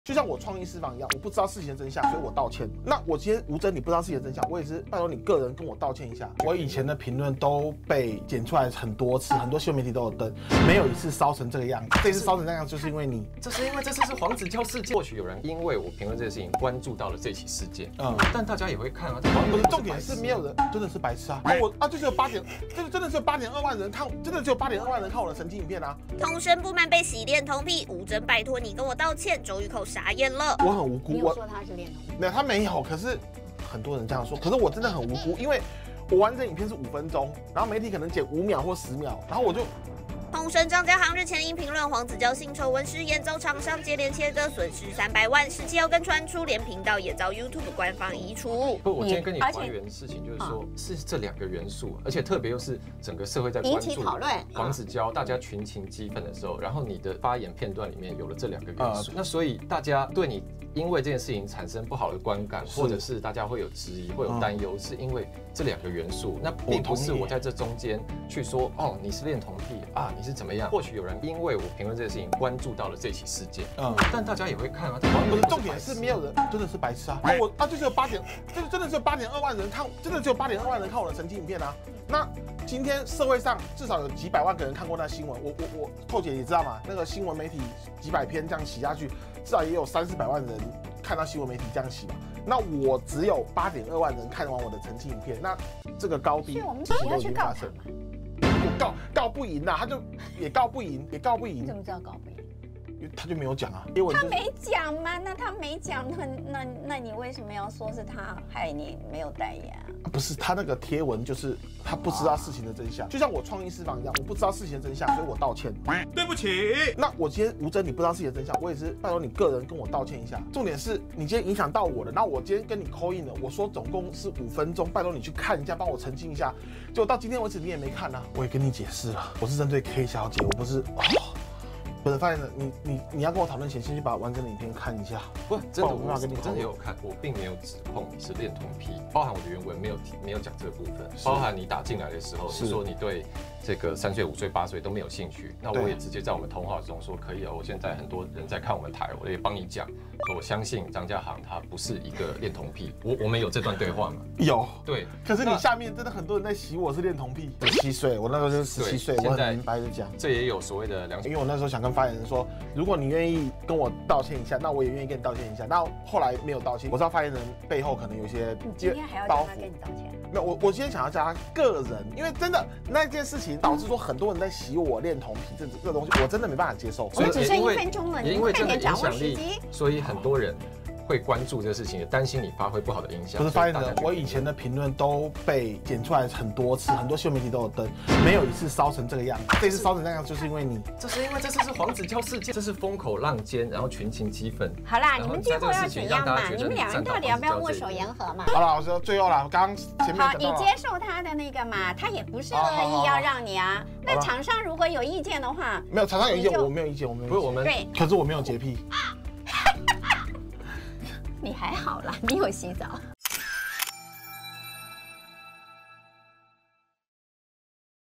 就像我创意私房一样，我不知道事情的真相，所以我道歉。那我今天吴峥，你不知道事情的真相，我也是拜托你个人跟我道歉一下。我以前的评论都被剪出来很多次，很多新闻媒体都有登，没有一次烧成这个样子。这次烧成这样，就是因为你， 这是因为这次是黄子佼事件。或许有人因为我评论这个事情关注到了这起事件，但大家也会看啊。 我的重点是没有人真的是白痴啊！就只有真的只有8.2万人看，真的只有8.2万人看我的神经影片啊！ 童声不满被洗恋童癖，吴峥拜托你跟我道歉，周玉蔻傻眼了。 我很无辜， 你有说他是恋童癖？ 没有，他没有。可是很多人这样说，可是我真的很无辜，因为我完整影片是5分钟，然后媒体可能剪5秒或10秒，然后我就。 童声张家航日前因评论黄子佼性丑闻失言，遭厂商接连切割，损失300万。17号更传出，连频道也遭 YouTube 官方移除。 不，我今天跟你还原的事情就是说，是这2个元素，而且特别又是整个社会在关注讨论黄子佼，大家群情激愤的时候，然后你的发言片段里面有了这2个元素，那所以大家对你因为这件事情产生不好的观感，或者是大家会有质疑、会有担忧，是因为这2个元素，那并不是我在这中间去说哦，你是恋童癖啊。你是怎么样？或许有人因为我评论这个事情关注到了这起事件，但大家也会看啊。 我的重点是没有人真的是白痴啊！就只有真的只有8.2万人看，真的只有8.2万人看我的神经影片啊！那今天社会上至少有几百万个人看过那新闻，我寇姐也知道嘛，那个新闻媒体几百篇这样洗下去，至少也有300-400万人看到新闻媒体这样洗嘛。那我只有8.2万人看完我的澄清影片，那这个高低其实都已经发生了。我告不赢呐，他就也告不赢。 你怎么知道告不赢？ 因为他就没有讲啊。 他没讲嘛？那他没讲，那你为什么要说是他害你没有代言啊？ 不是，他那个贴文就是他不知道事情的真相，就像我创意私房一样，我不知道事情的真相，所以我道歉。对不起。那我今天吴峥，你不知道事情的真相，我也是拜托你个人跟我道歉一下。重点是你今天影响到我了，那我今天跟你 call in 了，我说总共是5分钟，拜托你去看一下，帮我澄清一下。结果到今天为止你也没看啊，我也跟你解释了，我是针对 K 小姐，我不是。不是，发现了，你要跟我讨论前，先去把完整的影片看一下。 不，真的我真的有看，我并没有指控你是恋童癖，包含我的原文没有讲这个部分，包含你打进来的时候是说你对这个3岁、5岁、8岁都没有兴趣，那我也直接在我们通话中说可以哦，我现在很多人在看我们台，我也帮你讲，说我相信张家航他不是一个恋童癖，我们有这段对话吗？ 有， 对。 可是你下面真的很多人在洗我是恋童癖，17岁，我那时候就是17岁，我很明白的讲， 这也有所谓的良心， 因为我那时候想跟发言人说，如果你愿意跟我道歉一下，那我也愿意跟你道歉一下。那后来没有道歉，我知道发言人背后可能有些你今天还要叫他跟你道歉？ 没有，我今天想要叫他个人，因为真的那件事情导致说很多人在洗我恋童癖这个东西，我真的没办法接受。 我们只剩1分钟了，你快点掌握时机。 所以很多人会关注这个事情，也担心你发挥不好的影响。 不是发言人，我以前的评论都被剪出来很多次，很多新闻媒体都有登，没有一次烧成这个样子。这次烧成这样，就是因为你。 这是因为这次是黄子佼事件，这是风口浪尖，然后群情激愤。 好啦，你们最后要怎样嘛？你们2人到底要不要握手言和嘛？ 好了，我说最后了，刚刚前面好，你接受他的那个嘛，他也不是恶意要让你啊。那厂商如果有意见的话， 没有厂商有意见，我没有意见，我没有意见。 不是我们对， 可是我没有洁癖。 你还好啦，你有洗澡。